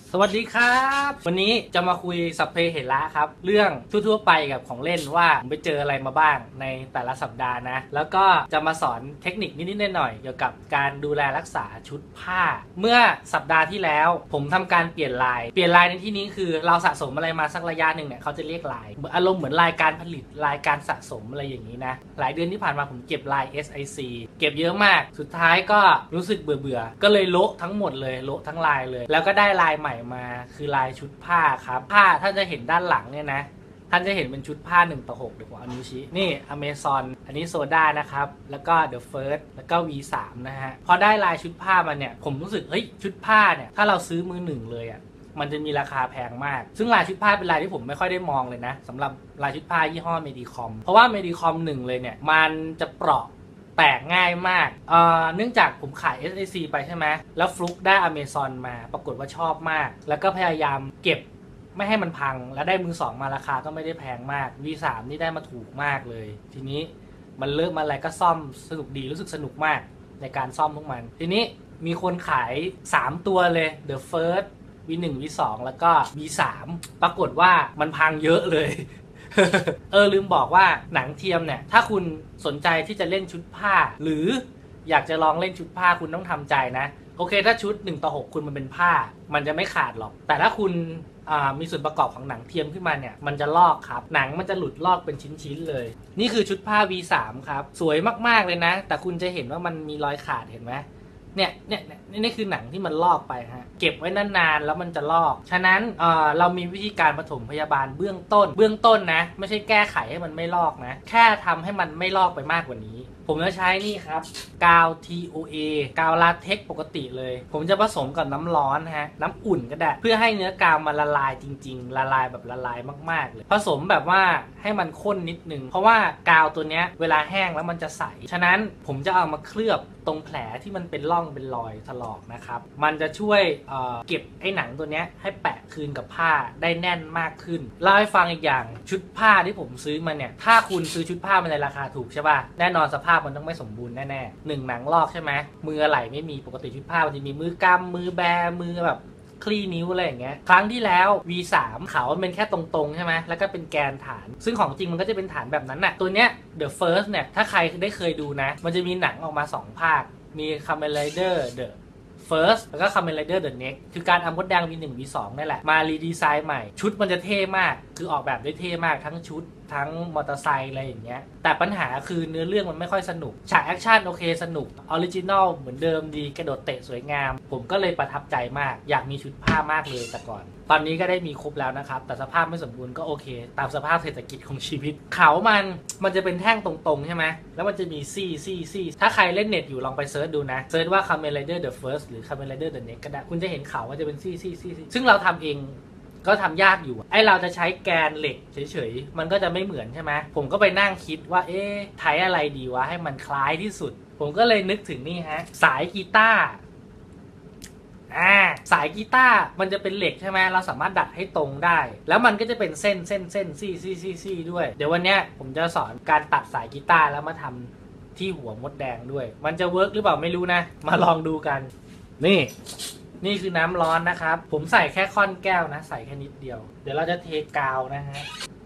สวัสดีครับวันนี้จะมาคุยสัพเพเหระครับเรื่องทั่วๆไปกับของเล่นว่าผมไปเจออะไรมาบ้างในแต่ละสัปดาห์นะแล้วก็จะมาสอนเทคนิคนิดๆหน่อยๆเกี่ยวกับการดูแลรักษาชุดผ้าเมื่อสัปดาห์ที่แล้วผมทำการเปลี่ยนลายในที่นี้คือเราสะสมอะไรมาสักระยะหนึ่งเนี่ยเขาจะเรียกลายอารมณ์เหมือนลายการผลิตลายการสะสมอะไรอย่างนี้นะหลายเดือนที่ผ่านมาผมเก็บลาย SIC เก็บเยอะมากสุดท้ายก็รู้สึกเบื่อก็เลยโละทั้งหมดเลยโละทั้งลายเลยแล้วก็ได้ลายใหม่มาคือลายชุดผ้าครับผ้าถ้าจะเห็นด้านหลังเนี่ยนะท่านจะเห็นเป็นชุดผ้า1:6ดีกว่าอนุชินี่ Amazon อันนี้โซดานะครับแล้วก็ The First แล้วก็ V3 นะฮะพอได้ลายชุดผ้ามาเนี่ยผมรู้สึกเฮ้ยชุดผ้าเนี่ยถ้าเราซื้อมือหนึ่งเลยอ่ะมันจะมีราคาแพงมากซึ่งลายชุดผ้าเป็นลายที่ผมไม่ค่อยได้มองเลยนะสำหรับลายชุดผ้ายี่ห้อ Medicom เพราะว่า Medicom 1เลยเนี่ยมันจะเปราะแตกง่ายมากเนื่องจากผมขาย SIC ไปใช่ไหมแล้วฟลุกได้ Amazon มาปรากฏว่าชอบมากแล้วก็พยายามเก็บไม่ให้มันพังแล้วได้มือสองมาราคาก็ไม่ได้แพงมาก V3 นี่ได้มาถูกมากเลยทีนี้มันเริ่มอะไรก็ซ่อมสนุกดีรู้สึกสนุกมากในการซ่อมพวกมันทีนี้มีคนขาย3ตัวเลย The First V1 V2 แล้วก็ V3 ปรากฏว่ามันพังเยอะเลยลืมบอกว่าหนังเทียมเนี่ยถ้าคุณสนใจที่จะเล่นชุดผ้าหรืออยากจะลองเล่นชุดผ้าคุณต้องทำใจนะโอเคถ้าชุด1:6คุณมันเป็นผ้ามันจะไม่ขาดหรอกแต่ถ้าคุณมีส่วนประกอบของหนังเทียมขึ้นมาเนี่ยมันจะลอกครับหนังมันจะหลุดลอกเป็นชิ้นๆเลยนี่คือชุดผ้า V3 ครับสวยมากๆเลยนะแต่คุณจะเห็นว่ามันมีรอยขาดเห็นไหมเนี่ยนี่คือหนังที่มันลอกไปฮะเก็บไว้นานๆแล้วมันจะลอกฉะนั้นเรามีวิธีการปฐมพยาบาลเบื้องต้นนะไม่ใช่แก้ไขให้มันไม่ลอกนะแค่ทำให้มันไม่ลอกไปมากกว่านี้ผมจะใช้นี่ครับกาว TOA กาวลาเท็กซ์ปกติเลยผมจะผสมกับน้ำร้อนฮะน้ำอุ่นก็ได้เพื่อให้เนื้อกาวมันละลายจริงๆละลายแบบละลายมากๆเลยผสมแบบว่าให้มันข้นนิดนึงเพราะว่ากาวตัวเนี้ยเวลาแห้งแล้วมันจะใสฉะนั้นผมจะเอามาเคลือบตรงแผลที่มันเป็นร่องเป็นรอยถลอกนะครับมันจะช่วยเก็บไอ้หนังตัวเนี้ยให้แปะคืนกับผ้าได้แน่นมากขึ้นเล่าให้ฟังอีกอย่างชุดผ้าที่ผมซื้อมาเนี่ยถ้าคุณซื้อชุดผ้ามาในราคาถูกใช่ป่ะแน่นอนสภาพมันต้องไม่สมบูรณ์แน่ๆ1หนังลอกใช่ไหมมืออะไหล่ไม่มีปกติชุดผ้ามันจะมีมือกำมือแบมือแบบคลี่นิ้วอะไรอย่างเงี้ยครั้งที่แล้ว V3 เขามันเป็นแค่ตรงๆใช่ไหมแล้วก็เป็นแกนฐานซึ่งของจริงมันก็จะเป็นฐานแบบนั้นน่ะตัวเนี้ย The First เนี่ยถ้าใครได้เคยดูนะมันจะมีหนังออกมา2ภาคมี Kamen Rider The First แล้วก็ Kamen Rider The Next คือการเอามดแดง V1 V2 นี่แหละมารีดีไซน์ใหม่ชุดมันจะเท่มากคือออกแบบได้เท่มากทั้งชุดทั้งมอเตอร์ไซค์อะไรอย่างเงี้ยแต่ปัญหาคือเนื้อเรื่องมันไม่ค่อยสนุกฉากแอคชั่นโอเคสนุกออริจินอลเหมือนเดิมดีกระโดดเตะสวยงามผมก็เลยประทับใจมากอยากมีชุดผ้ามากเลยแต่ก่อนตอนนี้ก็ได้มีครบแล้วนะครับแต่สภาพไม่สมบูรณ์ก็โอเคตามสภาพเศรษฐกิจของชีวิตเขามันจะเป็นแท่งตรงๆใช่ไหมแล้วมันจะมีซี่ถ้าใครเล่นเน็ตอยู่ลองไปเซิร์ชดูนะเซิร์ชว่า Kamen Rider The First หรือ Kamen Rider The Next ก็ได้คุณจะเห็นเขาว่าจะเป็นซี่ซึ่งเราทำเองก็ทำยากอยู่ไอเราจะใช้แกนเหล็กเฉยๆมันก็จะไม่เหมือนใช่ไหมผมก็ไปนั่งคิดว่าใช้อะไรดีวะให้มันคล้ายที่สุดผมก็เลยนึกถึงนี่ฮะสายกีตาร์สายกีตาร์มันจะเป็นเหล็กใช่ไหมเราสามารถดัดให้ตรงได้แล้วมันก็จะเป็นเส้นซี่ด้วยเดี๋ยววันนี้ผมจะสอนการตัดสายกีตาร์แล้วมาทำที่หัวมดแดงด้วยมันจะเวิร์กหรือเปล่าไม่รู้นะมาลองดูกันนี่คือน้ำร้อนนะครับผมใส่แค่ค่อนแก้วนะใส่แค่นิดเดียวเดี๋ยวเราจะเทกาวนะฮะ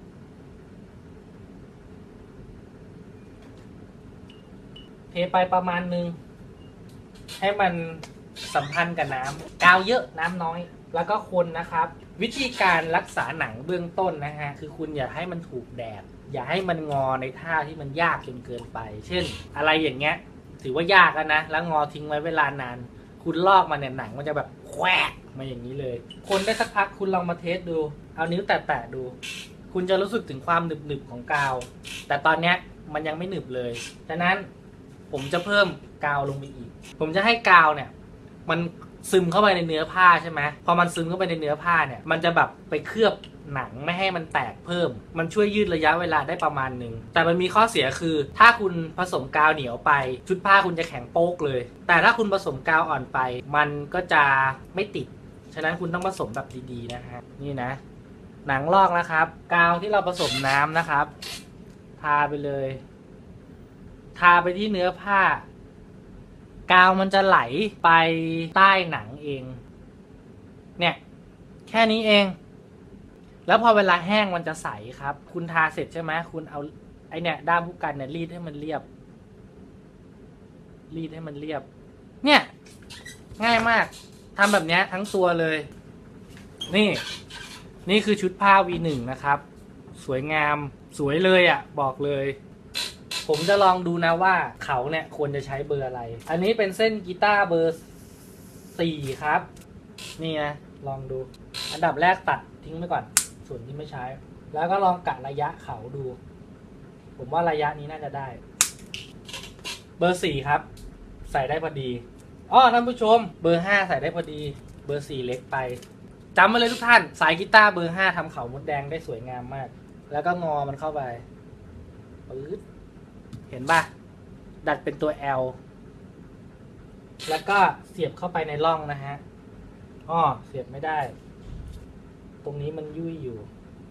เทไปประมาณนึงให้มันสัมพันธ์กับน้ำกาวเยอะน้ำน้อยแล้วก็คนนะครับวิธีการรักษาหนังเบื้องต้นนะฮะคือคุณอย่าให้มันถูกแดดอย่าให้มันงอในท่าที่มันยากจนเกินไปเช่นอะไรอย่างเงี้ยถือว่ายากนะแล้วงอทิ้งไว้เวลานานคุณลอกมาเนี่ยหนังมันจะแบบแควกมาอย่างนี้เลยคนได้สักพักคุณลองมาเทสดูเอานิ้วแตะดูคุณจะรู้สึกถึงความหนึบของกาวแต่ตอนเนี้ยมันยังไม่หนึบเลยฉะนั้นผมจะเพิ่มกาวลงไปอีกผมจะให้กาวเนี่ยมันซึมเข้าไปในเนื้อผ้าใช่ไหมพอมันซึมเข้าไปในเนื้อผ้าเนี่ยมันจะแบบไปเคลือบหนังไม่ให้มันแตกเพิ่มมันช่วยยืดระยะเวลาได้ประมาณนึงแต่มันมีข้อเสียคือถ้าคุณผสมกาวเหนียวไปชุดผ้าคุณจะแข็งโป๊กเลยแต่ถ้าคุณผสมกาวอ่อนไปมันก็จะไม่ติดฉะนั้นคุณต้องผสมแบบดีๆนะฮะนี่นะหนังลอกนะครับกาวที่เราผสมน้ำนะครับทาไปเลยทาไปที่เนื้อผ้ากาวมันจะไหลไปใต้หนังเองเนี่ยแค่นี้เอง แล้วพอเวลาแห้งมันจะใสครับ คุณทาเสร็จใช่ไหมคุณเอาไอเนี่ยด้ามผู้กันเนี่ยรีดให้มันเรียบ รีดให้มันเรียบ เนี่ยง่ายมากทำแบบนี้ทั้งตัวเลยนี่คือชุดผ้า V1 นะครับสวยงามสวยเลยอ่ะบอกเลยผมจะลองดูนะว่าเขาเนี่ยควรจะใช้เบอร์อะไรอันนี้เป็นเส้นกีตาร์เบอร์4ครับนี่นะลองดูอันดับแรกตัดทิ้งไปก่อนส่วนที่ไม่ใช้แล้วก็ลองกะระยะเขาดูผมว่าระยะนี้น่าจะได้เบอร์4ครับใส่ได้พอดีท่านผู้ชมเบอร์5ใส่ได้พอดีเบอร์4เล็กไปจำไว้เลยทุกท่านสายกีตาร์เบอร์5ทำเขามดแดงได้สวยงามมากแล้วก็งอมันเข้าไปปึ๊ดเห็นป่ะดัดเป็นตัว L แล้วก็เสียบเข้าไปในร่องนะฮะเสียบไม่ได้ตรงนี้มันยุ่ยอยู่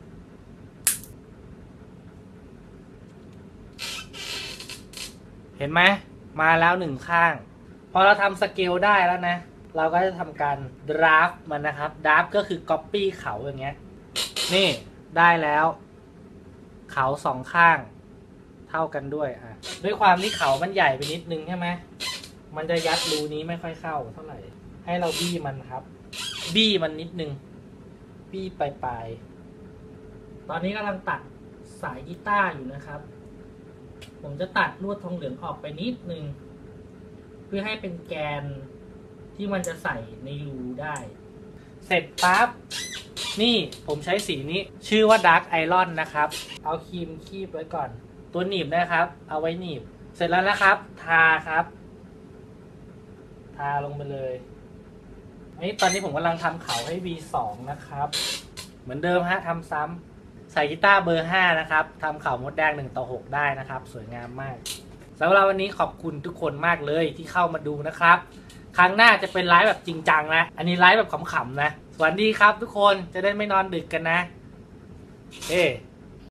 เห็นไหมมาแล้ว1ข้างพอเราทำสเกลได้แล้วนะเราก็จะทำการดราฟมันนะครับดราฟก็คือก๊อปปี้เขาอย่างเงี้ยนี่ได้แล้วเขา2ข้างเท่ากันด้วยด้วยความที่เขามันใหญ่ไปนิดนึงใช่ไหมมันจะยัดรูนี้ไม่ค่อยเข้าเท่าไหร่ให้เราบี้มันครับบี้มันนิดนึงบี้ปลายๆตอนนี้กำลังตัดสายกีตาร์อยู่นะครับผมจะตัดลวดทองเหลืองออกไปนิดนึงเพื่อให้เป็นแกนที่มันจะใส่ในรูได้เสร็จปั๊บนี่ผมใช้สีนี้ชื่อว่า Dark Iron นะครับเอาครีมคีบไว้ก่อนตัวหนีบนะครับเอาไว้หนีบเสร็จแล้วนะครับทาครับทาลงไปเลยตอนนี้ผมกำลังทำเขาให้ V2 นะครับเหมือนเดิมฮะทำซ้ำใส่กีตาร์เบอร์5นะครับทำเขามดแดง1:6ได้นะครับสวยงามมากสำหรับวันนี้ขอบคุณทุกคนมากเลยที่เข้ามาดูนะครับครั้งหน้าจะเป็นไลฟ์แบบจริงจังนะอันนี้ไลฟ์แบบขำๆนะสวัสดีครับทุกคนจะได้ไม่นอนดึกกันนะ